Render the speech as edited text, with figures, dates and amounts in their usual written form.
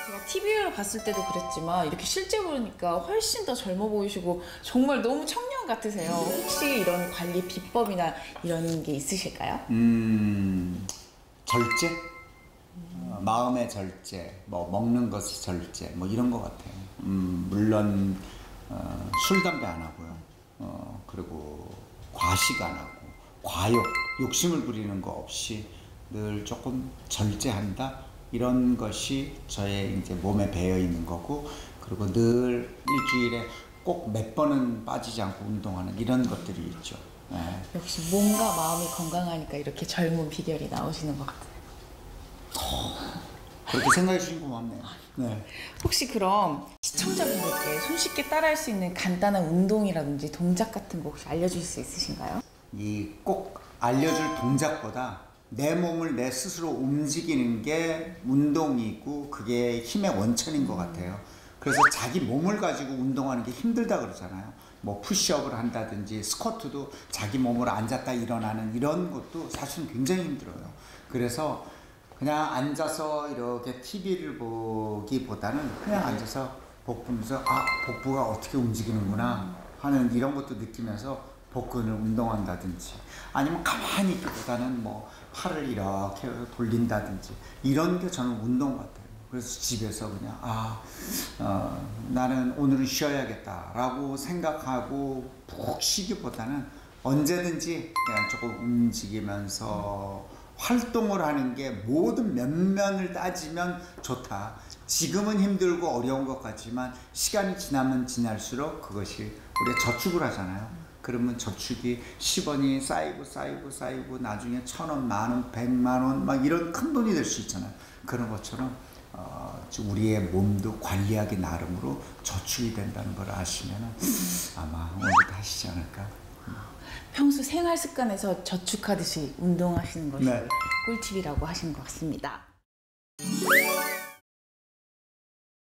제가 TV로 봤을 때도 그랬지만 이렇게 실제 보니까 훨씬 더 젊어 보이시고 정말 너무 청년 같으세요. 혹시 이런 관리 비법이나 이런 게 있으실까요? 절제? 마음의 절제, 뭐 먹는 것의 절제, 뭐 이런 것 같아요. 물론 술, 담배 안 하고요. 그리고 과식 안 하고 과욕, 욕심을 부리는 거 없이 늘 조금 절제한다. 이런 것이 저의 이제 몸에 배어 있는 거고, 그리고 늘 일주일에 꼭 몇 번은 빠지지 않고 운동하는 이런 것들이 있죠. 네. 역시 몸과 마음이 건강하니까 이렇게 젊은 비결이 나오시는 것 같아요. 그렇게 생각해 주신 거 고맙네요. 네. 혹시 그럼 시청자분들께 손쉽게 따라할 수 있는 간단한 운동이라든지 동작 같은 거 혹시 알려주실 수 있으신가요? 이 꼭 알려줄 동작보다 내 몸을 내 스스로 움직이는 게 운동이고 그게 힘의 원천인 것 같아요. 그래서 자기 몸을 가지고 운동하는 게 힘들다 그러잖아요. 뭐 푸시업을 한다든지 스쿼트도 자기 몸으로 앉았다 일어나는 이런 것도 사실은 굉장히 힘들어요. 그래서 그냥 앉아서 이렇게 TV를 보기보다는 그냥 앉아서 복부면서 복부가 어떻게 움직이는구나 하는 이런 것도 느끼면서 복근을 운동한다든지, 아니면 가만히 있기보다는 뭐 팔을 이렇게 돌린다든지 이런 게 저는 운동 같아요. 그래서 집에서 그냥 나는 오늘은 쉬어야겠다라고 생각하고 푹 쉬기보다는 언제든지 그냥 조금 움직이면서 활동을 하는 게 모든 면면을 따지면 좋다. 지금은 힘들고 어려운 것 같지만 시간이 지나면 지날수록 그것이 우리가 저축을 하잖아요. 그러면 저축이 10원이 쌓이고 나중에 1,000원, 만원, 100만원 막 이런 큰 돈이 될 수 있잖아요. 그런 것처럼 우리의 몸도 관리하기 나름으로 저축이 된다는 걸 아시면 아마 오늘부터 하시지 않을까. 평소 생활 습관에서 저축하듯이 운동하시는 것이 네. 꿀팁이라고 하시는 것 같습니다.